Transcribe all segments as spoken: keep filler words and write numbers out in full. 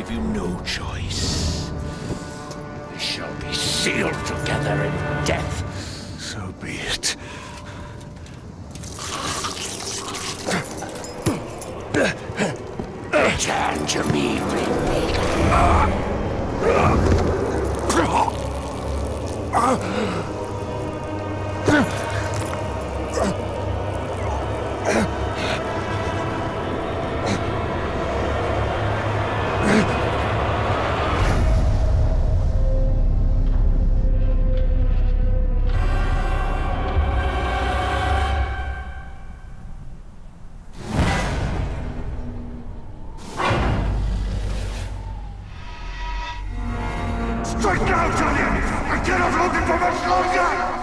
give you no choice. We shall be sealed together in death. So be it. Return to me, Ringmaker. Strike now, Johnny! I cannot hold it for much longer!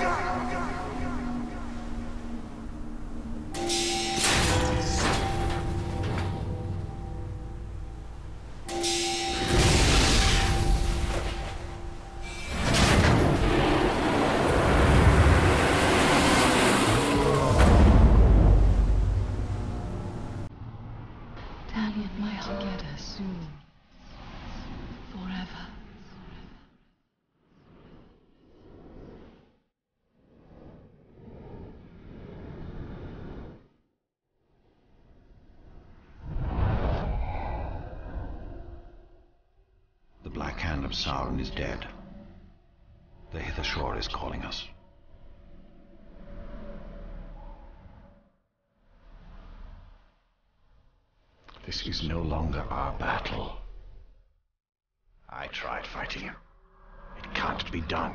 Talion, I'll get her soon. Forever. The Black Hand of Sauron is dead. The Hither Shore is calling us. This is no longer our battle. I tried fighting him. It can't be done.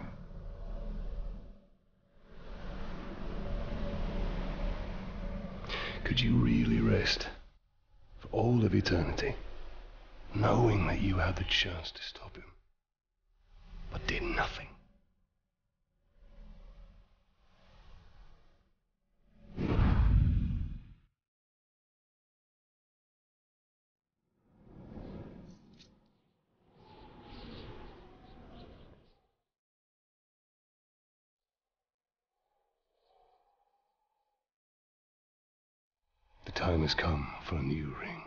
Could you really rest for all of eternity, knowing that you had the chance to stop him, but did nothing? The time has come for a new ring.